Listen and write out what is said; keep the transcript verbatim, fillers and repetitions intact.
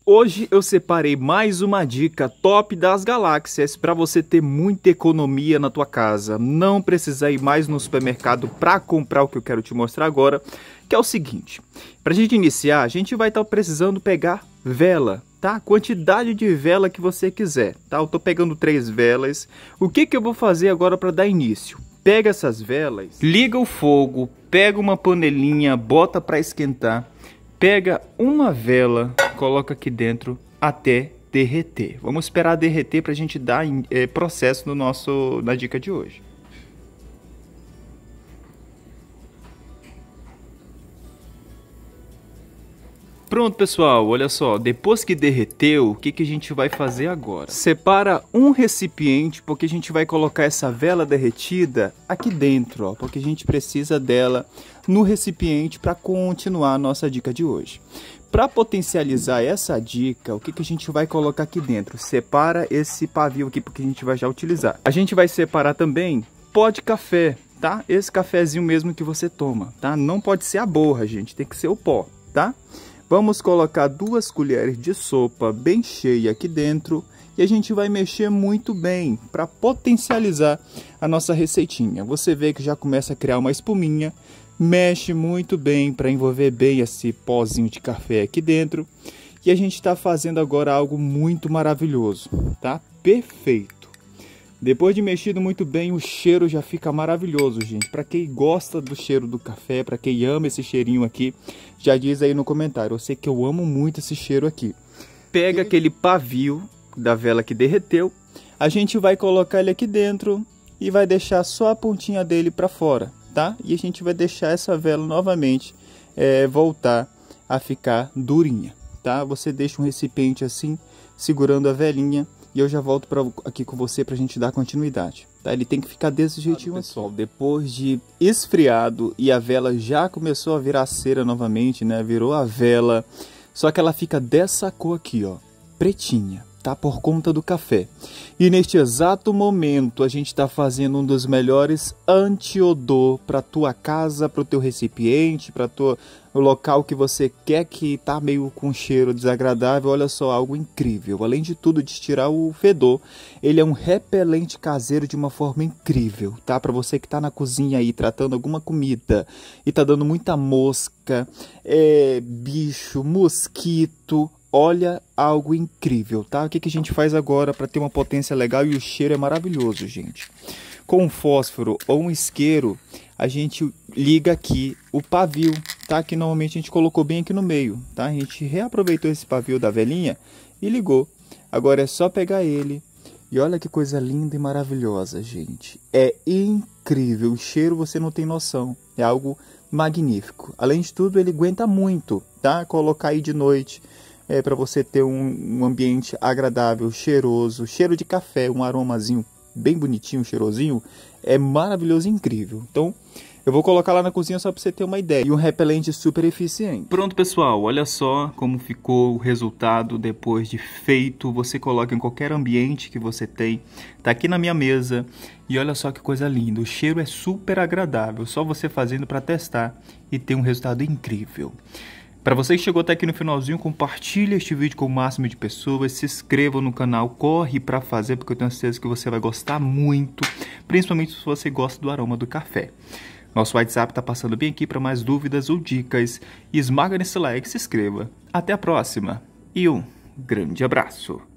Hoje eu separei mais uma dica top das galáxias para você ter muita economia na tua casa. Não precisar ir mais no supermercado para comprar o que eu quero te mostrar agora, que é o seguinte. Para a gente iniciar, a gente vai estar precisando pegar vela, tá? Quantidade de vela que você quiser, tá? Eu tô pegando três velas. O que que eu vou fazer agora para dar início? Pega essas velas, liga o fogo, pega uma panelinha, bota para esquentar. Pega uma vela, coloca aqui dentro até derreter. Vamos esperar derreter para a gente dar é, processo no nosso, na dica de hoje. Pronto, pessoal, olha só, depois que derreteu, o que, que a gente vai fazer agora? Separa um recipiente, porque a gente vai colocar essa vela derretida aqui dentro, ó, porque a gente precisa dela no recipiente para continuar a nossa dica de hoje. Para potencializar essa dica, o que, que a gente vai colocar aqui dentro? Separa esse pavio aqui, porque a gente vai já utilizar. A gente vai separar também pó de café, tá? Esse cafezinho mesmo que você toma, tá? Não pode ser a borra, gente, tem que ser o pó, tá? Vamos colocar duas colheres de sopa bem cheia aqui dentro e a gente vai mexer muito bem para potencializar a nossa receitinha. Você vê que já começa a criar uma espuminha, mexe muito bem para envolver bem esse pozinho de café aqui dentro. E a gente está fazendo agora algo muito maravilhoso, tá? Perfeito! Depois de mexido muito bem, o cheiro já fica maravilhoso, gente. Para quem gosta do cheiro do café, para quem ama esse cheirinho aqui, já diz aí no comentário. Eu sei que eu amo muito esse cheiro aqui. Pega aquele pavio da vela que derreteu, a gente vai colocar ele aqui dentro e vai deixar só a pontinha dele para fora, tá? E a gente vai deixar essa vela novamente é, voltar a ficar durinha, tá? Você deixa um recipiente assim, segurando a velinha. E eu já volto pra, aqui com você pra gente dar continuidade, tá? Ele tem que ficar desse jeitinho, pessoal. Depois de esfriado e a vela já começou a virar cera novamente, né? Virou a vela. Só que ela fica dessa cor aqui, ó. Pretinha, tá? Por conta do café. E neste exato momento a gente tá fazendo um dos melhores anti-odor pra tua casa, pro teu recipiente, pra tua... o local que você quer que tá meio com cheiro desagradável. Olha só, algo incrível. Além de tudo, de tirar o fedor, ele é um repelente caseiro de uma forma incrível, tá? Para você que tá na cozinha aí tratando alguma comida e tá dando muita mosca, é, bicho, mosquito, olha, algo incrível, tá? O que que a gente faz agora para ter uma potência legal e o cheiro é maravilhoso, gente? Com um fósforo ou um isqueiro, a gente liga aqui o pavio, tá? Que normalmente a gente colocou bem aqui no meio, tá? A gente reaproveitou esse pavio da velinha e ligou. Agora é só pegar ele e olha que coisa linda e maravilhosa, gente. É incrível, o cheiro você não tem noção, é algo magnífico. Além de tudo, ele aguenta muito, tá? Colocar aí de noite é para você ter um, um ambiente agradável, cheiroso, cheiro de café, um aromazinho bem bonitinho, cheirosinho, é maravilhoso e incrível. Então, eu vou colocar lá na cozinha só para você ter uma ideia. E um repelente super eficiente. Pronto, pessoal, olha só como ficou o resultado depois de feito. Você coloca em qualquer ambiente que você tem. Tá aqui na minha mesa. E olha só que coisa linda. O cheiro é super agradável. Só você fazendo para testar e ter um resultado incrível. Para você que chegou até aqui no finalzinho, compartilhe este vídeo com o máximo de pessoas, se inscreva no canal, corre para fazer, porque eu tenho certeza que você vai gostar muito, principalmente se você gosta do aroma do café. Nosso WhatsApp está passando bem aqui para mais dúvidas ou dicas. Esmaga nesse like, se inscreva. Até a próxima e um grande abraço!